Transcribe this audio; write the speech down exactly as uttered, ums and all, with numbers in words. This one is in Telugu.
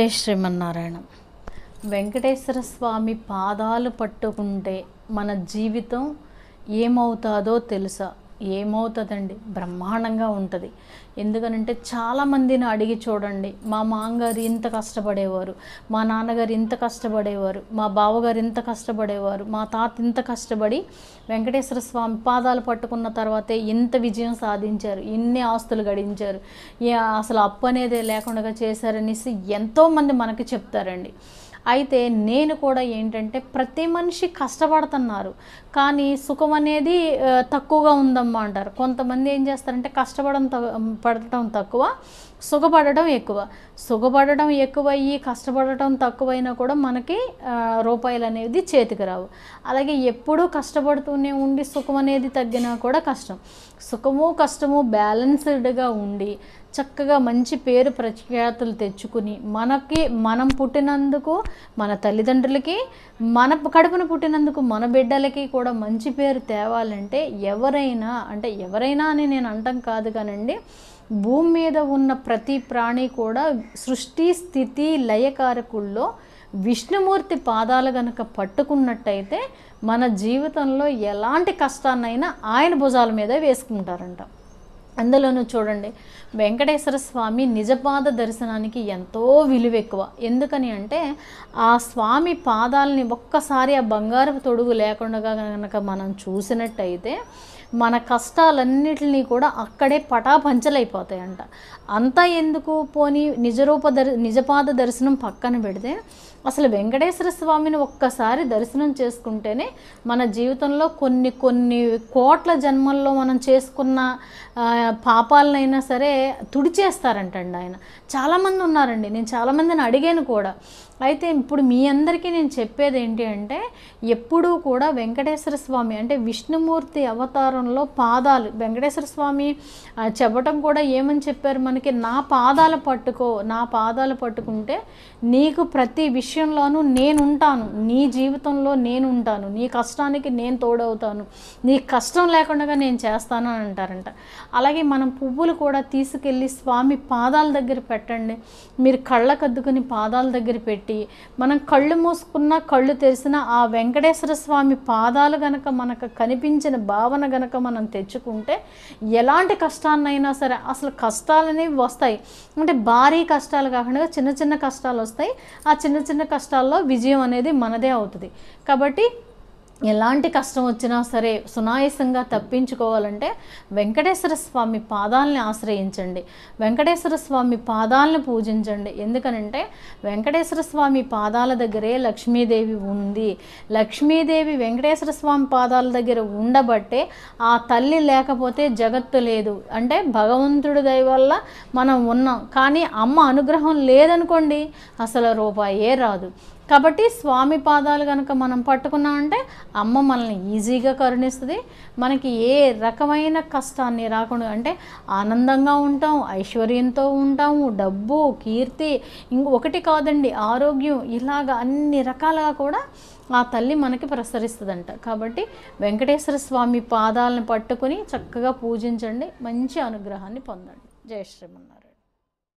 జై శ్రీమన్నారాయణ. వెంకటేశ్వర స్వామి పాదాలు పట్టుకుంటే మన జీవితం ఏమవుతుందో తెలుసా? ఏమవుతుందండి, బ్రహ్మాండంగా ఉంటుంది. ఎందుకనంటే చాలామందిని అడిగి చూడండి, మా మామగారు ఇంత కష్టపడేవారు, మా నాన్నగారు ఇంత కష్టపడేవారు, మా బావగారు ఇంత కష్టపడేవారు, మా తాత ఇంత కష్టపడి వెంకటేశ్వర స్వామి పాదాలు పట్టుకున్న తర్వాతే ఇంత విజయం సాధించారు, ఇన్ని ఆస్తులు గడించారు, అసలు అప్పు అనేది లేకుండా చేశారనేసి ఎంతోమంది మనకి చెప్తారండి. అయితే నేను కూడా ఏంటంటే ప్రతి మనిషి కష్టపడుతున్నారు, కానీ సుఖం అనేది తక్కువగా ఉందమ్మా అంటారు. కొంతమంది ఏం చేస్తారంటే కష్టపడడం పడటం తక్కువ, సుఖపడటం ఎక్కువ. సుఖపడటం ఎక్కువయ్యి కష్టపడటం తక్కువైనా కూడా మనకి రూపాయలు అనేది చేతికి రావు. అలాగే ఎప్పుడూ కష్టపడుతూనే ఉండి సుఖం అనేది తగ్గినా కూడా కష్టం. సుఖము కష్టము బ్యాలెన్స్డ్గా ఉండి చక్కగా మంచి పేరు ప్రఖ్యాతులు తెచ్చుకుని మనకి మనం పుట్టినందుకు మన తల్లిదండ్రులకి, మన కడుపున పుట్టినందుకు మన బిడ్డలకి కూడా మంచి పేరు తేవాలంటే ఎవరైనా, అంటే ఎవరైనా అని నేను అంటాం కాదు కానండి, భూమి మీద ఉన్న ప్రతి ప్రాణి కూడా సృష్టి స్థితి లయకారకుల్లో విష్ణుమూర్తి పాదాలు గనక పట్టుకున్నట్టయితే మన జీవితంలో ఎలాంటి కష్టాన్నైనా ఆయన భుజాల మీద వేసుకుంటారంట. అందులోనూ చూడండి, వెంకటేశ్వర స్వామి నిజపాద దర్శనానికి ఎంతో విలువ ఎక్కువ. ఎందుకని అంటే ఆ స్వామి పాదాలని ఒక్కసారి ఆ బంగారపు తొడుగు లేకుండా కనుక మనం చూసినట్టయితే మన కష్టాలన్నిటినీ కూడా అక్కడే పటాపంచలైపోతాయంట. అంతా ఎందుకు, పోనీ నిజరూప దర్ నిజపాద దర్శనం పక్కన పెడితే అసలు వెంకటేశ్వర స్వామిని ఒక్కసారి దర్శనం చేసుకుంటేనే మన జీవితంలో కొన్ని కొన్ని కోట్ల జన్మల్లో మనం చేసుకున్న పాపాలనైనా సరే తుడిచేస్తారంటండి ఆయన. చాలామంది ఉన్నారండి, నేను చాలామందిని అడిగాను కూడా. అయితే ఇప్పుడు మీ అందరికీ నేను చెప్పేది ఏంటి అంటే, ఎప్పుడూ కూడా వెంకటేశ్వర స్వామి అంటే విష్ణుమూర్తి అవతారంలో పాదాలు, వెంకటేశ్వర స్వామి చెప్పటం కూడా ఏమని చెప్పారు మనకి, నా పాదాలు పట్టుకో, నా పాదాలు పట్టుకుంటే నీకు ప్రతి విషయంలోనూ నేను ఉంటాను, నీ జీవితంలో నేను ఉంటాను, నీ కష్టానికి నేను తోడవుతాను, నీ కష్టం లేకుండా నేను చేస్తాను అని అంటారంట. అలాగే మనం పువ్వులు కూడా తీసుకెళ్ళి స్వామి పాదాల దగ్గర పెట్టండి. మీరు కళ్ళకద్దుకుని పాదాల దగ్గర పెట్టి మనం కళ్ళు మూసుకున్న కళ్ళు తెరిసిన ఆ వెంకటేశ్వర స్వామి పాదాలు గనక మనకు కనిపించిన భావన గనక మనం తెచ్చుకుంటే ఎలాంటి కష్టాన్నైనా సరే, అసలు కష్టాలనేవి వస్తాయి అంటే భారీ కష్టాలు కాకుండా చిన్న చిన్న కష్టాలు వస్తాయి. ఆ చిన్న చిన్న కష్టాల్లో విజయం అనేది మనదే అవుతుంది. కాబట్టి ఎలాంటి కష్టం వచ్చినా సరే సునాయాసంగా తప్పించుకోవాలంటే వెంకటేశ్వర స్వామి పాదాలని ఆశ్రయించండి, వెంకటేశ్వర స్వామి పాదాలను పూజించండి. ఎందుకనంటే వెంకటేశ్వర స్వామి పాదాల దగ్గరే లక్ష్మీదేవి ఉంది. లక్ష్మీదేవి వెంకటేశ్వర స్వామి పాదాల దగ్గర ఉండబట్టే ఆ తల్లి లేకపోతే జగత్తు లేదు. అంటే భగవంతుడి దయ వల్ల మనం ఉన్నాం, కానీ అమ్మ అనుగ్రహం లేదనుకోండి అసలు రూపాయే రాదు. కాబట్టి స్వామి పాదాలు కనుక మనం పట్టుకున్నామంటే అమ్మ మనల్ని ఈజీగా కరుణిస్తుంది. మనకి ఏ రకమైన కష్టాన్ని రాకుండా అంటే ఆనందంగా ఉంటాం, ఐశ్వర్యంతో ఉంటాము, డబ్బు, కీర్తి, ఇంకొకటి కాదండి ఆరోగ్యం, ఇలాగ అన్ని రకాలుగా కూడా ఆ తల్లి మనకి ప్రసరిస్తుందంట. కాబట్టి వెంకటేశ్వర స్వామి పాదాలను పట్టుకుని చక్కగా పూజించండి, మంచి అనుగ్రహాన్ని పొందండి. జై శ్రీమన్నారాయణ.